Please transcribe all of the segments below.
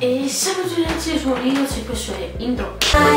E salve ragazzi, io sono Rios e questo è Intro.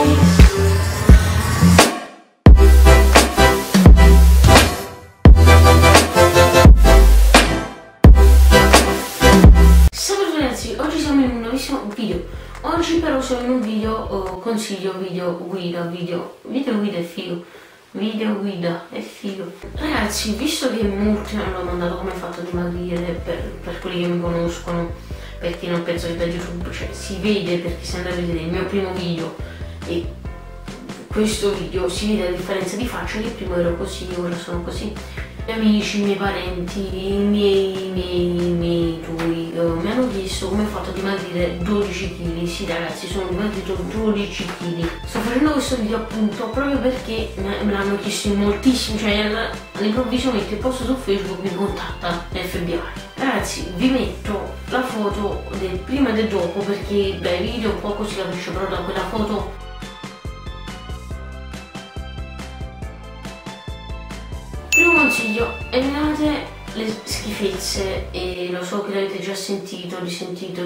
Salve ragazzi, oggi siamo in un nuovissimo video. Oggi però siamo in un video consiglio, video guida è figo. Video guida è figo. Ragazzi, visto che molti mi hanno domandato come ho fatto a dimagrire, per quelli che mi conoscono, per chi non penso che da YouTube, cioè si vede, perché se andate a vedere il mio primo video e questo video si vede la differenza di faccia, che prima ero così, ora sono così. I miei amici, i miei parenti, i miei tuoi mi hanno chiesto come ho fatto a dimagrire 12 kg. Sì ragazzi, sono dimagrito 12 kg. Sto facendo questo video appunto proprio perché me l'hanno chiesto in moltissimi, cioè all'improvviso mentre posto su Facebook mi contatta l'FBI. Ragazzi, vi metto la foto del prima e del dopo perché dai video un po' così capisce, però da quella foto primo consiglio, eliminate le schifezze, e lo so che l'avete già sentito, risentito,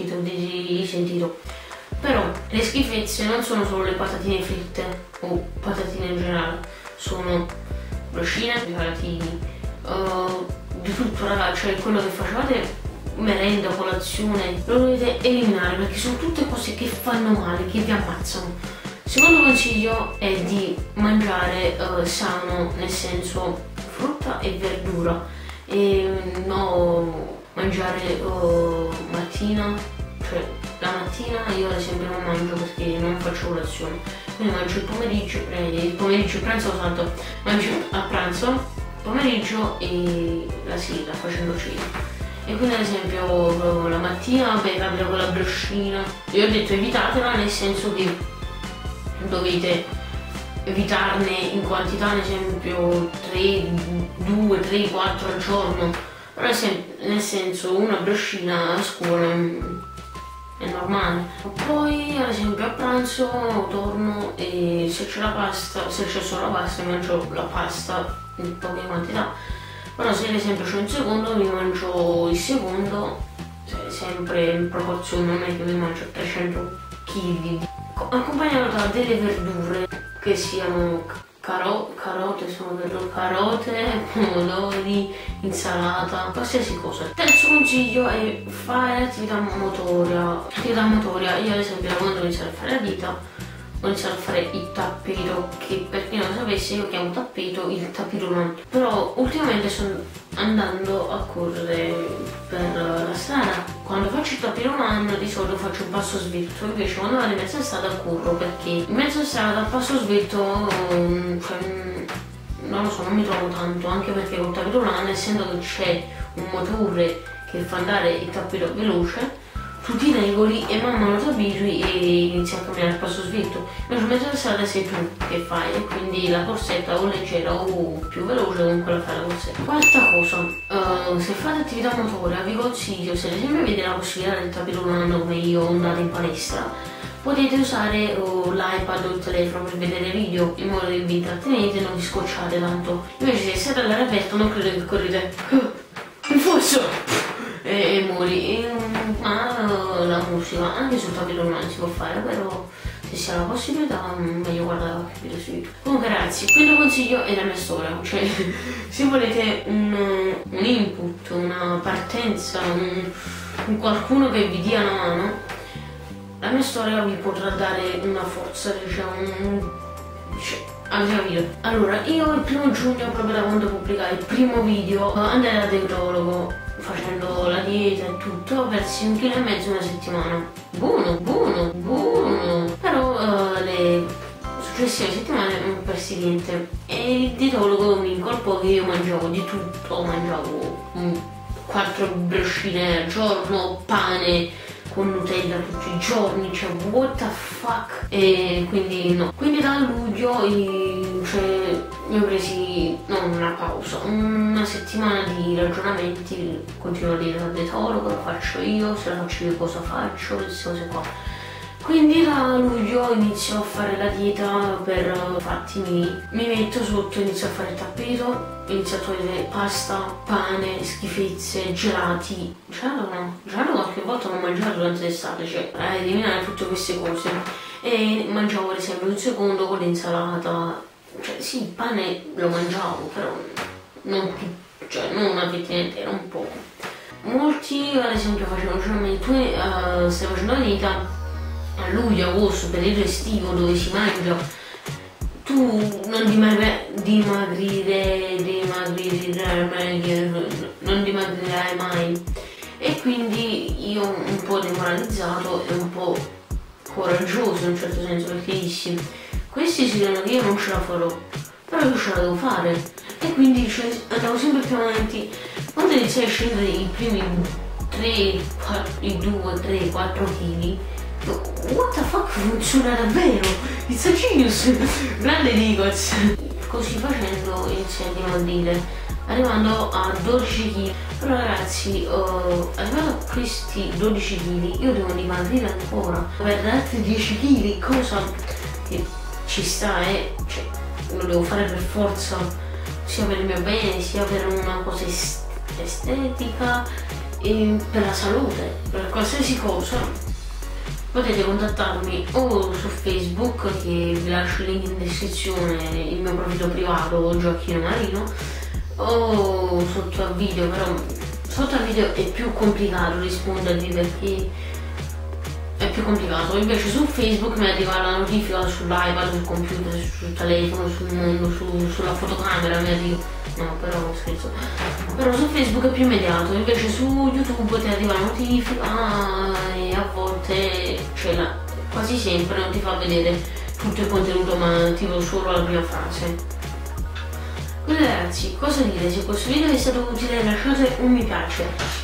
però le schifezze non sono solo le patatine fritte o patatine in generale, sono briochine, preparativi, di tutto ragazzi, cioè quello che facevate merenda, colazione, lo dovete eliminare perché sono tutte cose che fanno male, che vi ammazzano. Secondo consiglio è di mangiare sano, nel senso frutta e verdura, e no mangiare mattina, cioè la mattina io ad esempio non mangio perché non faccio colazione, quindi mangio il pomeriggio pranzo salto, mangio a pranzo, pomeriggio e la sera facendo cena. E quindi ad esempio la mattina vabbè capita con la briochina, io ho detto evitatela, nel senso che dovete evitarne in quantità, ad esempio 2, 3, 4 al giorno, però nel senso una briochina a scuola è normale. Poi ad esempio a pranzo torno e se c'è la pasta, se c'è solo la pasta mi mangio la pasta in poche quantità, però se ad esempio c'è un secondo mi mangio il secondo, cioè, sempre in proporzione, non è che mi mangio 300 kg. Accompagnato da delle verdure che siano carote, pomodori, insalata, qualsiasi cosa. Terzo consiglio è fare attività motoria. Io ad esempio quando ho iniziato a fare la vita ho iniziato a fare il tappeto, che per chi non lo sapesse io chiamo tappeto il tapirulano, però ultimamente sto andando a correre per la strada. Quando faccio il tapirulano di solito faccio un passo svelto, invece quando vado in mezza strada corro, perché in mezza strada il passo svelto cioè, non lo so, non mi trovo tanto, anche perché col tapirulano, essendo che c'è un motore che fa andare il tappeto veloce, tu ti regoli e man mano ti abitui e inizi a camminare il passo svelto. Invece in mezza strada sei tu che fai, e quindi la corsetta o leggera o più veloce, comunque la fai la corsetta. Quarta cosa, se fate attività motoria vi consiglio, se ad esempio avete la possibilità del tapirulano come io, andate in palestra, potete usare l'iPad o il telefono per vedere video in modo che vi intrattenete e non vi scocciate tanto. Invece se siete all'aria aperta non credo che correte in fosso e muori. Ma la musica anche sul tapirulano si può fare, però se si ha la possibilità meglio guardare qualche video su YouTube. Comunque ragazzi, il quinto consiglio è la mia storia, cioè se volete un input, una partenza, un qualcuno che vi dia una mano, la mia storia vi potrà dare una forza, diciamo, avete capito? Allora, io il 1° giugno, proprio da quando pubblicai il primo video, andai da dietologo facendo la dieta e tutto, persi 1,5 kg in una settimana. Buono. Però le successive settimane non persi niente, e il dietologo mi incolpò che io mangiavo di tutto, mangiavo 4 briochine al giorno, pane con Nutella tutti i giorni, cioè what the fuck, e quindi no. Quindi da luglio mi ho presi non una pausa, una settimana di ragionamenti, continuo a dire al dietologo, lo faccio io, se la faccio io cosa faccio, queste cose qua. Quindi da luglio inizio a fare la dieta per fatti miei. Mi metto sotto, inizio a fare il tappeto, inizio a togliere pasta, pane, schifezze, gelati. Gelato no, gelato qualche volta l'ho mangiato durante l'estate, cioè eliminare tutte queste cose. E mangiavo ad esempio un secondo con l'insalata. Cioè sì, il pane lo mangiavo, però non più, cioè non una fettina intera, un po'. Molti ad esempio facevano, cioè tu stai facendo la dieta a luglio, agosto, periodo estivo dove si mangia, tu non dimagrirai mai. E quindi io un po' demoralizzato e un po' coraggioso in un certo senso, perché dissi questi si dicono che io non ce la farò, però io ce la devo fare. E quindi cioè, andavo sempre più avanti. Quando iniziai a scendere i primi 3, 4, i 2, 3, 4 kg, what the fuck, funziona davvero, it's a genius, grande Nicoz. Così facendo iniziai a dimagrire, arrivando a 12 kg. Però ragazzi, arrivato a questi 12 kg io devo dimagrire ancora, per altri 10 kg, cosa che ci sta, cioè, lo devo fare per forza, sia per il mio bene, sia per una cosa estetica e per la salute, per qualsiasi cosa. Potete contattarmi o su Facebook, che vi lascio il link in descrizione, il mio profilo privato Gioacchino Marino, o sotto al video, però sotto al video è più complicato rispondervi perché è più complicato. Invece su Facebook mi arriva la notifica sull'iPad, sul computer, sul telefono, sul mondo, sulla fotocamera mi arriva. No, però scherzo. Però su Facebook è più immediato, invece su YouTube ti arriva la notifica e a volte, cioè quasi sempre non ti fa vedere tutto il contenuto, ma tipo solo la prima frase. Quindi ragazzi, cosa dire? Se questo video vi è stato utile lasciate un mi piace.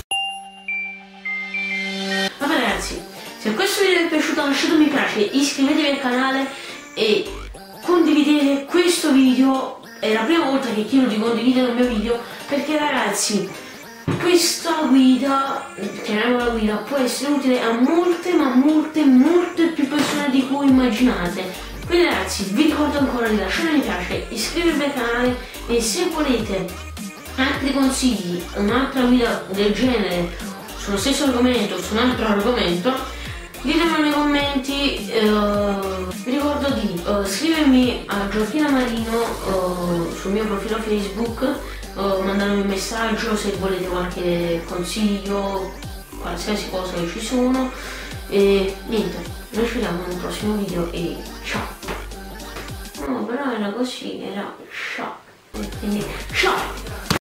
Vabbè ragazzi, se questo video vi è piaciuto lasciate un mi piace, iscrivetevi al canale e condividete questo video. È la prima volta che chiedo di condividere il mio video, perché ragazzi questa guida, chiamiamola guida, può essere utile a molte, ma molte più persone di cui immaginate. Quindi ragazzi vi ricordo ancora di lasciare mi piace, iscrivervi al canale e se volete altri consigli, un'altra guida del genere sullo stesso argomento, su un altro argomento, ditemelo nei commenti. Vi ricordo di scrivermi a Gioacchino Marino sul mio profilo Facebook, mandarmi un messaggio se volete qualche consiglio, qualsiasi cosa che ci sono. E niente, noi ci vediamo nel prossimo video e ciao. No, però era così, era ciao. Quindi ciao.